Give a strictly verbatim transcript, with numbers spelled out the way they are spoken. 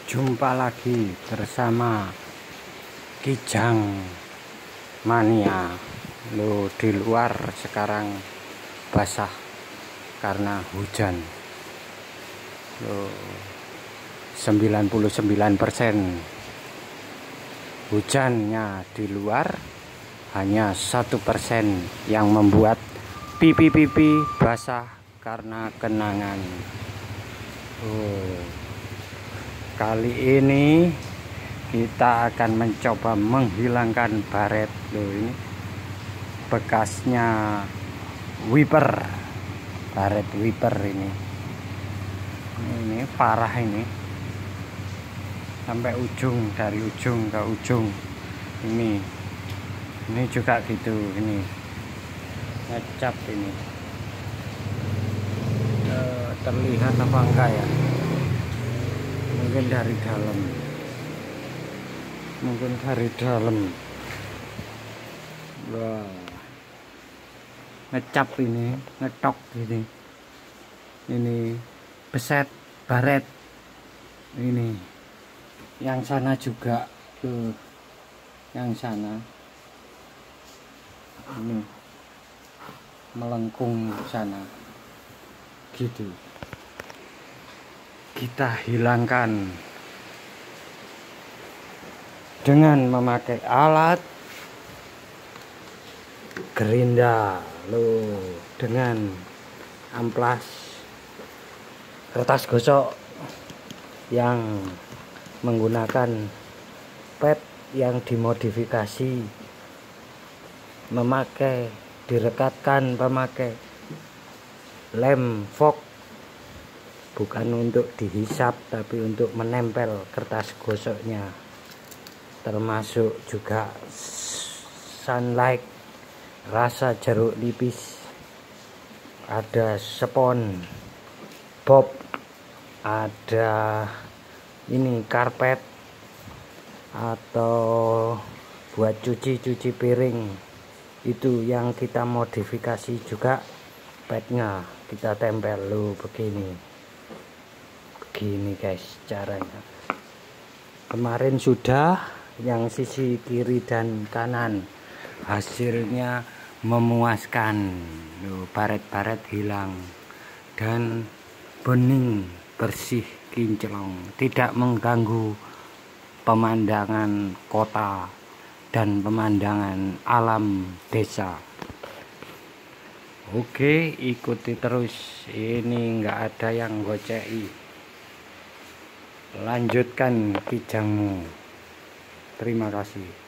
Jumpa lagi bersama Kijang Mania. Lo di luar sekarang basah karena hujan. Lo sembilan puluh sembilan persen hujannya di luar, hanya satu persen yang membuat pipi-pipi basah karena kenangan. Oh. Kali ini kita akan mencoba menghilangkan baret. Loh, ini bekasnya wiper, baret wiper ini. Ini parah ini, sampai ujung, dari ujung ke ujung. Ini, ini juga gitu. Ini ngecap ini. E, terlihat apa enggak ya? Mungkin dari dalam, mungkin dari dalam. Wah, ngecap ini, ngetok ini, ini beset baret ini. Yang sana juga tuh, yang sana ini melengkung sana gitu. Kita hilangkan dengan memakai alat gerinda, lo dengan amplas kertas gosok yang menggunakan pet yang dimodifikasi, memakai direkatkan pemakai lem fog, bukan untuk dihisap tapi untuk menempel kertas gosoknya, termasuk juga sunlight rasa jeruk nipis, ada spons bob, ada ini karpet atau buat cuci-cuci piring. Itu yang kita modifikasi juga, petnya kita tempel lo begini. Begini guys caranya. Kemarin sudah yang sisi kiri dan kanan, hasilnya memuaskan. Loh, baret-baret hilang dan bening, bersih, kinclong, tidak mengganggu pemandangan kota dan pemandangan alam desa. Oke, ikuti terus, ini nggak ada yang gocei. Lanjutkan kijangmu. Terima kasih.